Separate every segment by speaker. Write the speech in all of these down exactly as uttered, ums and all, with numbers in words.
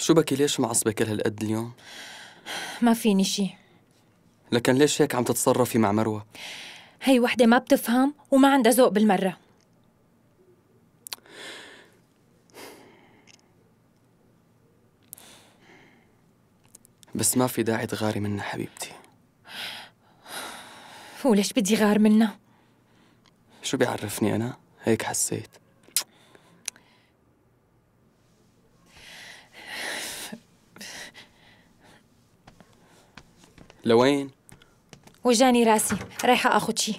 Speaker 1: شو بكي؟ ليش معصبة كل هالقد اليوم؟
Speaker 2: ما فيني شي.
Speaker 1: لكن ليش هيك عم تتصرفي مع مروة؟
Speaker 2: هي وحدة ما بتفهم وما عندها ذوق بالمرة.
Speaker 1: بس ما في داعي تغاري منها حبيبتي.
Speaker 2: وليش بدي غار منها؟
Speaker 1: شو بيعرفني أنا؟ هيك حسيت. لوين؟
Speaker 2: وجاني راسي، رايحة اخد شي.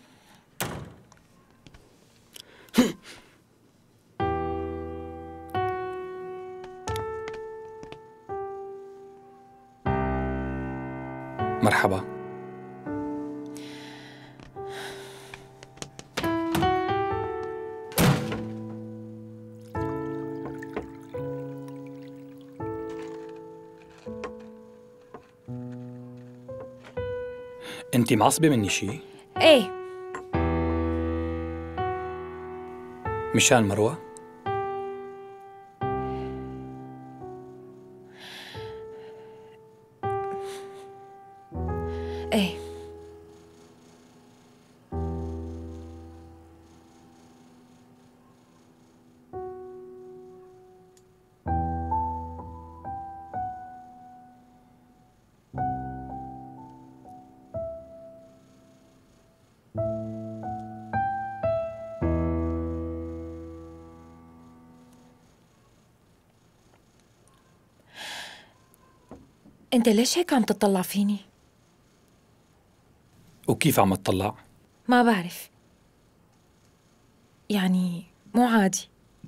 Speaker 3: مرحبا. انتي معصبة مني شي؟
Speaker 2: ايه.
Speaker 3: مشان مروة؟
Speaker 2: ايه. انت ليش هيك عم تطلع فيني؟
Speaker 3: وكيف عم تطلع؟
Speaker 2: ما بعرف، يعني مو عادي.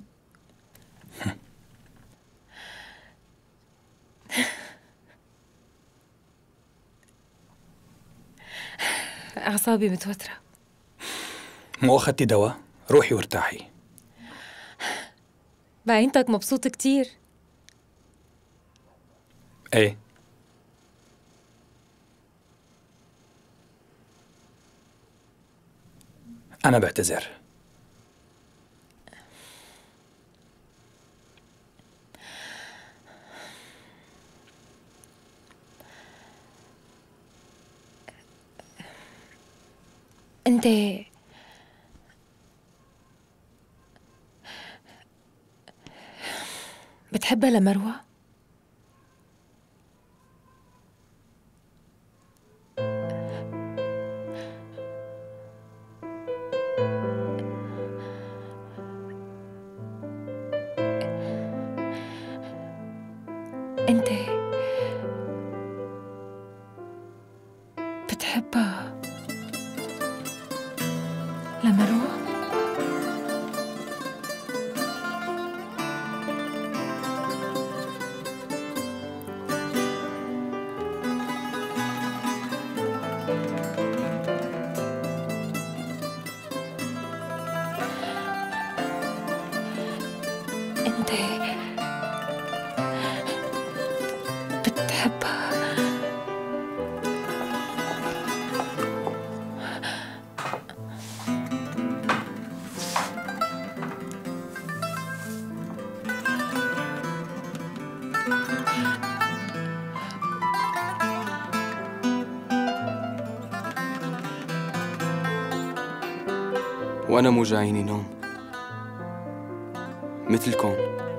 Speaker 2: أعصابي متوترة.
Speaker 3: مو أخدتي دواء؟ روحي وارتاحي.
Speaker 2: بعينتك مبسوط كتير.
Speaker 3: ايه. أنا بعتذر.
Speaker 2: انت بتحبها لمروة؟ انت بتحبها لمروة؟ انت بتحبها
Speaker 1: وأنا مو جايني نوم مثلكم.